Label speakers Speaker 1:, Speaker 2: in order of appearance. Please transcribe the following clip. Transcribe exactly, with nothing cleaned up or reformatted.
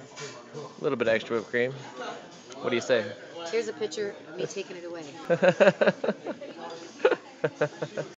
Speaker 1: A little bit extra whipped cream. What do you say?
Speaker 2: Here's a picture of me taking it away.